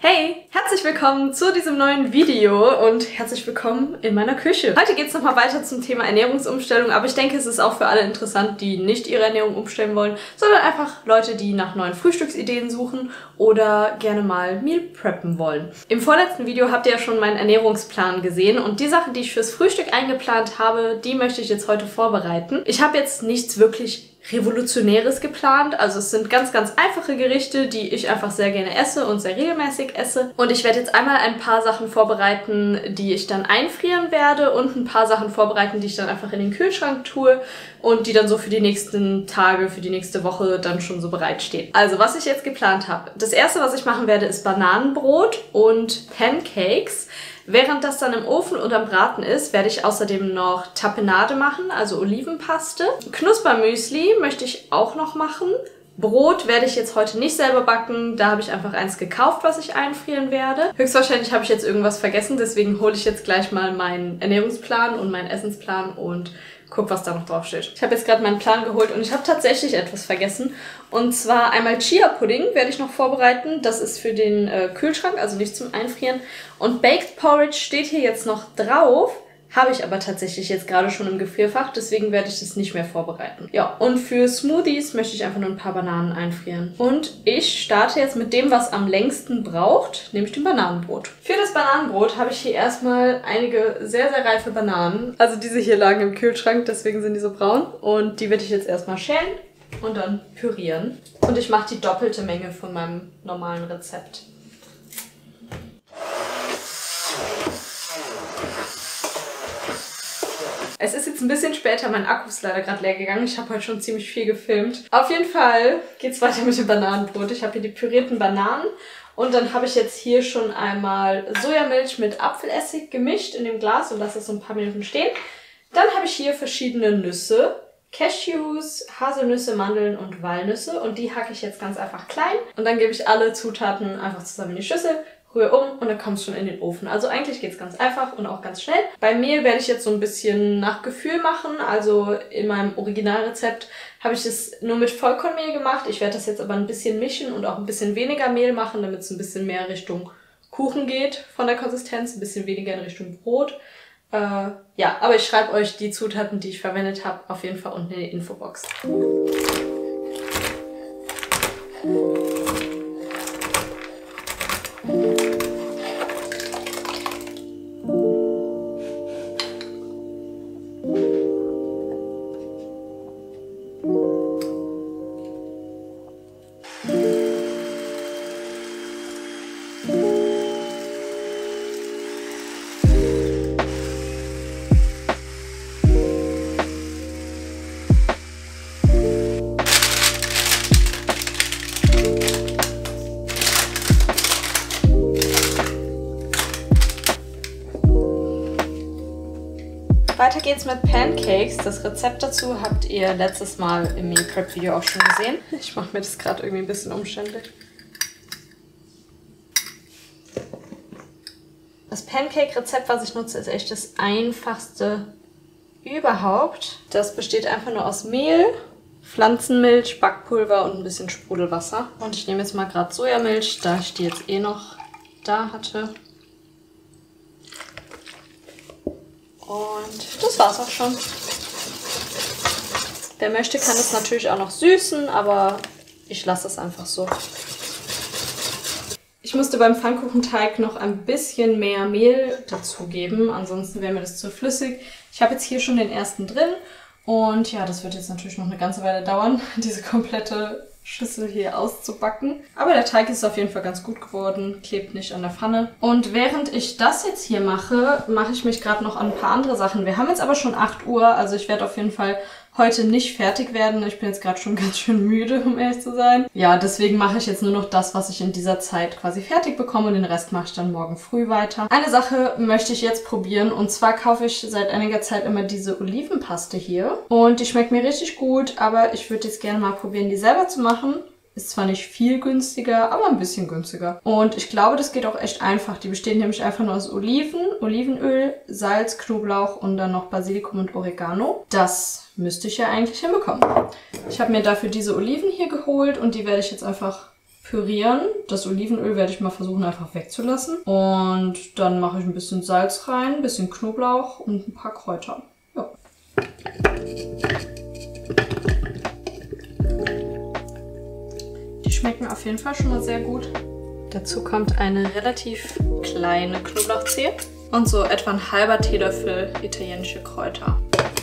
Hey, herzlich willkommen zu diesem neuen Video und herzlich willkommen in meiner Küche. Heute geht es nochmal weiter zum Thema Ernährungsumstellung, aber ich denke, es ist auch für alle interessant, die nicht ihre Ernährung umstellen wollen, sondern einfach Leute, die nach neuen Frühstücksideen suchen oder gerne mal Meal preppen wollen. Im vorletzten Video habt ihr ja schon meinen Ernährungsplan gesehen und die Sachen, die ich fürs Frühstück eingeplant habe, die möchte ich jetzt heute vorbereiten. Ich habe jetzt nichts wirklich Revolutionäres geplant. Also es sind ganz einfache Gerichte, die ich einfach sehr gerne esse und sehr regelmäßig esse. Und ich werde jetzt einmal ein paar Sachen vorbereiten, die ich dann einfrieren werde und ein paar Sachen vorbereiten, die ich dann einfach in den Kühlschrank tue und die dann so für die nächsten Tage, für die nächste Woche dann schon so bereitstehen. Also was ich jetzt geplant habe. Das erste, was ich machen werde, ist Bananenbrot und Pancakes. Während das dann im Ofen und am Braten ist, werde ich außerdem noch Tapenade machen, also Olivenpaste. Knuspermüsli möchte ich auch noch machen. Brot werde ich jetzt heute nicht selber backen, da habe ich einfach eins gekauft, was ich einfrieren werde. Höchstwahrscheinlich habe ich jetzt irgendwas vergessen, deswegen hole ich jetzt gleich mal meinen Ernährungsplan und meinen Essensplan und guck, was da noch drauf steht. Ich habe jetzt gerade meinen Plan geholt und ich habe tatsächlich etwas vergessen. Und zwar einmal Chia-Pudding werde ich noch vorbereiten. Das ist für den Kühlschrank, also nicht zum Einfrieren. Und Baked Porridge steht hier jetzt noch drauf. Habe ich aber tatsächlich jetzt gerade schon im Gefrierfach, deswegen werde ich das nicht mehr vorbereiten. Ja, und für Smoothies möchte ich einfach nur ein paar Bananen einfrieren. Und ich starte jetzt mit dem, was am längsten braucht, nämlich dem Bananenbrot. Für das Bananenbrot habe ich hier erstmal einige sehr reife Bananen. Also diese hier lagen im Kühlschrank, deswegen sind die so braun. Und die werde ich jetzt erstmal schälen und dann pürieren. Und ich mache die doppelte Menge von meinem normalen Rezept. Es ist jetzt ein bisschen später, mein Akku ist leider gerade leer gegangen. Ich habe heute schon ziemlich viel gefilmt. Auf jeden Fall geht's weiter mit dem Bananenbrot. Ich habe hier die pürierten Bananen und dann habe ich jetzt hier schon einmal Sojamilch mit Apfelessig gemischt in dem Glas und lasse es so ein paar Minuten stehen. Dann habe ich hier verschiedene Nüsse, Cashews, Haselnüsse, Mandeln und Walnüsse und die hacke ich jetzt ganz einfach klein. Und dann gebe ich alle Zutaten einfach zusammen in die Schüssel, rühre um und dann kommt es schon in den Ofen. Also eigentlich geht es ganz einfach und auch ganz schnell. Bei Mehl werde ich jetzt so ein bisschen nach Gefühl machen. Also in meinem Originalrezept habe ich das nur mit Vollkornmehl gemacht. Ich werde das jetzt aber ein bisschen mischen und auch ein bisschen weniger Mehl machen, damit es ein bisschen mehr Richtung Kuchen geht von der Konsistenz, ein bisschen weniger in Richtung Brot. Ja, aber ich schreibe euch die Zutaten, die ich verwendet habe, auf jeden Fall unten in die Infobox. Weiter geht's mit Pancakes. Das Rezept dazu habt ihr letztes Mal im Meal Prep Video auch schon gesehen. Ich mache mir das gerade irgendwie ein bisschen umständlich. Das Pancake-Rezept, was ich nutze, ist echt das einfachste überhaupt. Das besteht einfach nur aus Mehl, Pflanzenmilch, Backpulver und ein bisschen Sprudelwasser. Und ich nehme jetzt mal gerade Sojamilch, da ich die jetzt eh noch da hatte. Und das war's auch schon. Wer möchte, kann das natürlich auch noch süßen, aber ich lasse es einfach so. Ich musste beim Pfannkuchenteig noch ein bisschen mehr Mehl dazugeben, ansonsten wäre mir das zu flüssig. Ich habe jetzt hier schon den ersten drin und ja, das wird jetzt natürlich noch eine ganze Weile dauern, diese komplette Schüssel hier auszubacken. Aber der Teig ist auf jeden Fall ganz gut geworden, klebt nicht an der Pfanne. Und während ich das jetzt hier mache, mache ich mich gerade noch an ein paar andere Sachen. Wir haben jetzt aber schon 8 Uhr, also ich werde auf jeden Fall heute nicht fertig werden. Ich bin jetzt gerade schon ganz schön müde, um ehrlich zu sein. Ja, deswegen mache ich jetzt nur noch das, was ich in dieser Zeit quasi fertig bekomme und den Rest mache ich dann morgen früh weiter. Eine Sache möchte ich jetzt probieren und zwar kaufe ich seit einiger Zeit immer diese Olivenpaste hier und die schmeckt mir richtig gut, aber ich würde jetzt gerne mal probieren, die selber zu machen. Ist zwar nicht viel günstiger, aber ein bisschen günstiger. Und ich glaube, das geht auch echt einfach. Die bestehen nämlich einfach nur aus Oliven, Olivenöl, Salz, Knoblauch und dann noch Basilikum und Oregano. Das müsste ich ja eigentlich hinbekommen. Ich habe mir dafür diese Oliven hier geholt und die werde ich jetzt einfach pürieren. Das Olivenöl werde ich mal versuchen einfach wegzulassen. Und dann mache ich ein bisschen Salz rein, ein bisschen Knoblauch und ein paar Kräuter. Ja. Die schmecken auf jeden Fall schon mal sehr gut. Dazu kommt eine relativ kleine Knoblauchzehe und so etwa ein halber Teelöffel italienische Kräuter.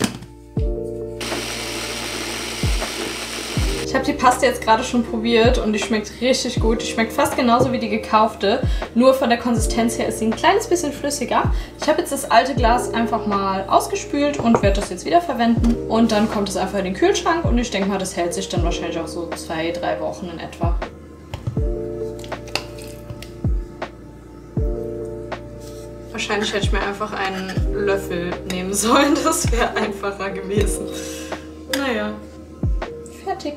Ich habe die Paste jetzt gerade schon probiert und die schmeckt richtig gut. Die schmeckt fast genauso wie die gekaufte, nur von der Konsistenz her ist sie ein kleines bisschen flüssiger. Ich habe jetzt das alte Glas einfach mal ausgespült und werde das jetzt wieder verwenden. Und dann kommt es einfach in den Kühlschrank und ich denke mal, das hält sich dann wahrscheinlich auch so 2-3 Wochen in etwa. Wahrscheinlich hätte ich mir einfach einen Löffel nehmen sollen, das wäre einfacher gewesen. Naja, fertig.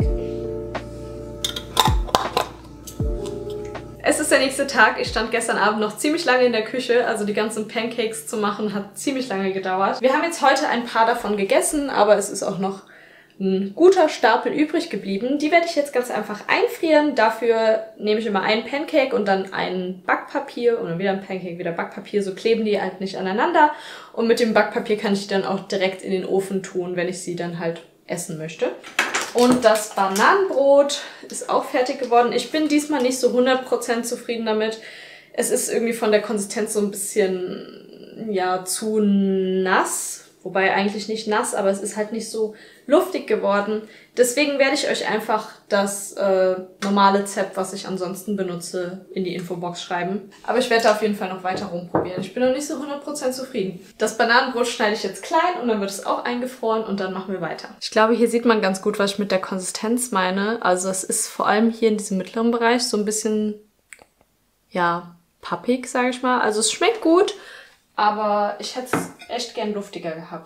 Es ist der nächste Tag. Ich stand gestern Abend noch ziemlich lange in der Küche, also die ganzen Pancakes zu machen hat ziemlich lange gedauert. Wir haben jetzt heute ein paar davon gegessen, aber es ist auch noch ein guter Stapel übrig geblieben. Die werde ich jetzt ganz einfach einfrieren. Dafür nehme ich immer einen Pancake und dann ein Backpapier und dann wieder ein Pancake, wieder Backpapier. So kleben die halt nicht aneinander. Und mit dem Backpapier kann ich die dann auch direkt in den Ofen tun, wenn ich sie dann halt essen möchte. Und das Bananenbrot ist auch fertig geworden. Ich bin diesmal nicht so 100% zufrieden damit. Es ist irgendwie von der Konsistenz so ein bisschen, ja, zu nass. Wobei eigentlich nicht nass, aber es ist halt nicht so luftig geworden. Deswegen werde ich euch einfach das normale Rezept, was ich ansonsten benutze, in die Infobox schreiben. Aber ich werde da auf jeden Fall noch weiter rumprobieren. Ich bin noch nicht so 100% zufrieden. Das Bananenbrot schneide ich jetzt klein und dann wird es auch eingefroren und dann machen wir weiter. Ich glaube, hier sieht man ganz gut, was ich mit der Konsistenz meine. Also es ist vor allem hier in diesem mittleren Bereich so ein bisschen, ja, pappig, sage ich mal. Also es schmeckt gut, aber ich hätte es echt gern luftiger gehabt.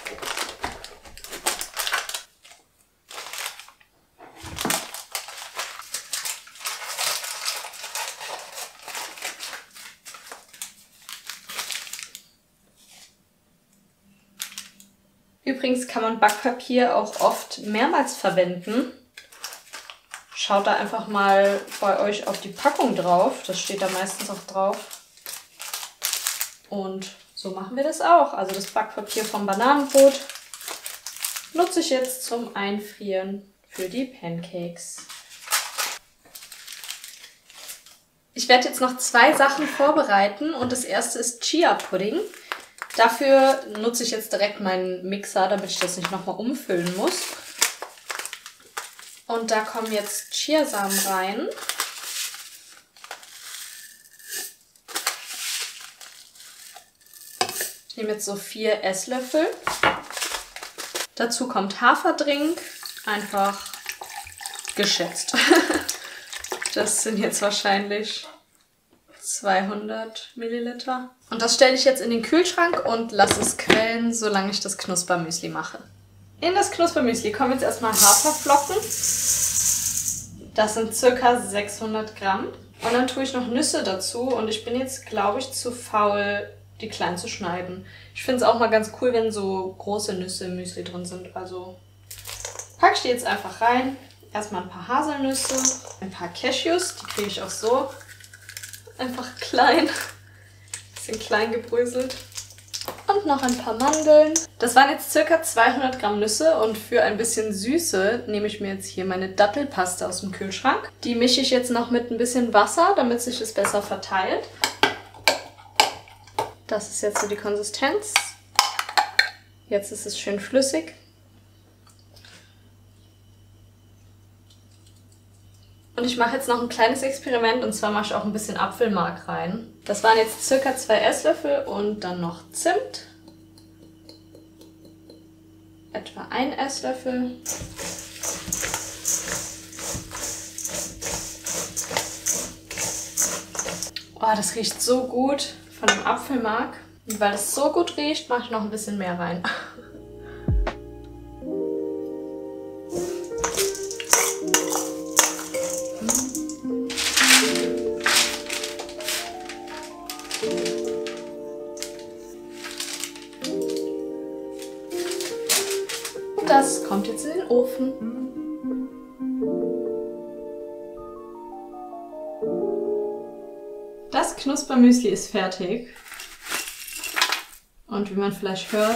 Übrigens kann man Backpapier auch oft mehrmals verwenden. Schaut da einfach mal bei euch auf die Packung drauf. Das steht da meistens auch drauf. Und so machen wir das auch. Also das Backpapier vom Bananenbrot nutze ich jetzt zum Einfrieren für die Pancakes. Ich werde jetzt noch 2 Sachen vorbereiten und das erste ist Chia-Pudding. Dafür nutze ich jetzt direkt meinen Mixer, damit ich das nicht nochmal umfüllen muss. Und da kommen jetzt Chiasamen rein. Ich nehme jetzt so 4 Esslöffel. Dazu kommt Haferdrink, einfach geschätzt. Das sind jetzt wahrscheinlich 200 Milliliter. Und das stelle ich jetzt in den Kühlschrank und lasse es quellen, solange ich das Knuspermüsli mache. In das Knuspermüsli kommen jetzt erstmal Haferflocken. Das sind ca. 600 Gramm. Und dann tue ich noch Nüsse dazu und ich bin jetzt, glaube ich, zu faul, die klein zu schneiden. Ich finde es auch mal ganz cool, wenn so große Nüsse im Müsli drin sind. Also packe ich die jetzt einfach rein. Erstmal ein paar Haselnüsse, ein paar Cashews, die kriege ich auch so. Einfach klein. Bisschen klein gebröselt. Und noch ein paar Mandeln. Das waren jetzt ca. 200 Gramm Nüsse und für ein bisschen Süße nehme ich mir jetzt hier meine Dattelpaste aus dem Kühlschrank. Die mische ich jetzt noch mit ein bisschen Wasser, damit sich es besser verteilt. Das ist jetzt so die Konsistenz. Jetzt ist es schön flüssig. Und ich mache jetzt noch ein kleines Experiment und zwar mache ich auch ein bisschen Apfelmark rein. Das waren jetzt ca. 2 Esslöffel und dann noch Zimt. Etwa 1 Esslöffel. Oh, das riecht so gut von dem Apfelmark. Und weil es so gut riecht, mache ich noch ein bisschen mehr rein. Das kommt jetzt in den Ofen. Knuspermüsli ist fertig. Und wie man vielleicht hört,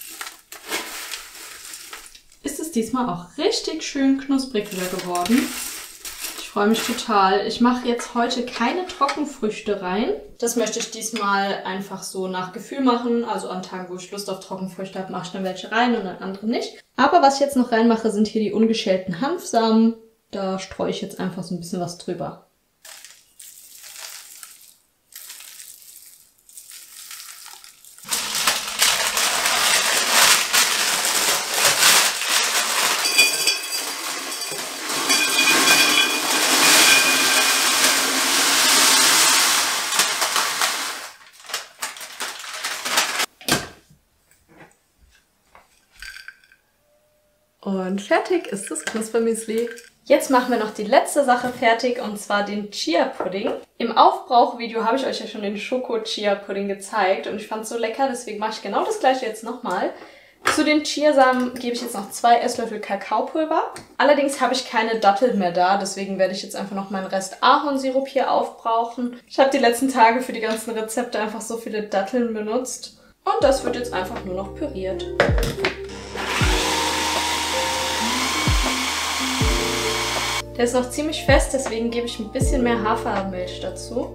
ist es diesmal auch richtig schön knusprig wieder geworden. Ich freue mich total. Ich mache jetzt heute keine Trockenfrüchte rein. Das möchte ich diesmal einfach so nach Gefühl machen. Also an Tagen, wo ich Lust auf Trockenfrüchte habe, mache ich dann welche rein und an andere nicht. Aber was ich jetzt noch reinmache, sind hier die ungeschälten Hanfsamen. Da streue ich jetzt einfach so ein bisschen was drüber. Und fertig ist das Knuspermüsli. Jetzt machen wir noch die letzte Sache fertig, und zwar den Chia-Pudding. Im Aufbrauchvideo habe ich euch ja schon den Schoko-Chia-Pudding gezeigt und ich fand es so lecker, deswegen mache ich genau das gleiche jetzt nochmal. Zu den Chiasamen gebe ich jetzt noch 2 Esslöffel Kakaopulver. Allerdings habe ich keine Datteln mehr da, deswegen werde ich jetzt einfach noch meinen Rest Ahornsirup hier aufbrauchen. Ich habe die letzten Tage für die ganzen Rezepte einfach so viele Datteln benutzt. Und das wird jetzt einfach nur noch püriert. Der ist noch ziemlich fest, deswegen gebe ich ein bisschen mehr Hafermilch dazu.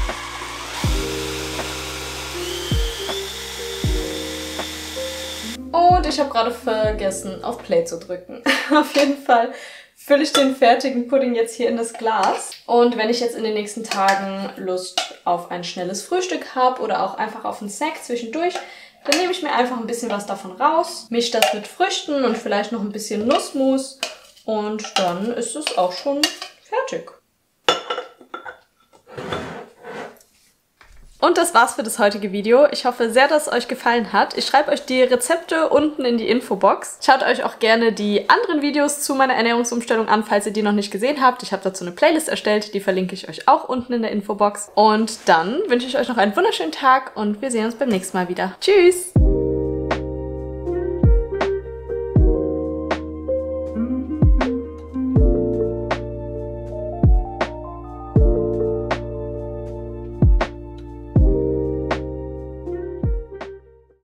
Und ich habe gerade vergessen, auf Play zu drücken. Auf jeden Fall fülle ich den fertigen Pudding jetzt hier in das Glas. Und wenn ich jetzt in den nächsten Tagen Lust auf ein schnelles Frühstück habe oder auch einfach auf einen Snack zwischendurch, dann nehme ich mir einfach ein bisschen was davon raus, mische das mit Früchten und vielleicht noch ein bisschen Nussmus. Und dann ist es auch schon fertig. Und das war's für das heutige Video. Ich hoffe sehr, dass es euch gefallen hat. Ich schreibe euch die Rezepte unten in die Infobox. Schaut euch auch gerne die anderen Videos zu meiner Ernährungsumstellung an, falls ihr die noch nicht gesehen habt. Ich habe dazu eine Playlist erstellt, die verlinke ich euch auch unten in der Infobox. Und dann wünsche ich euch noch einen wunderschönen Tag und wir sehen uns beim nächsten Mal wieder. Tschüss!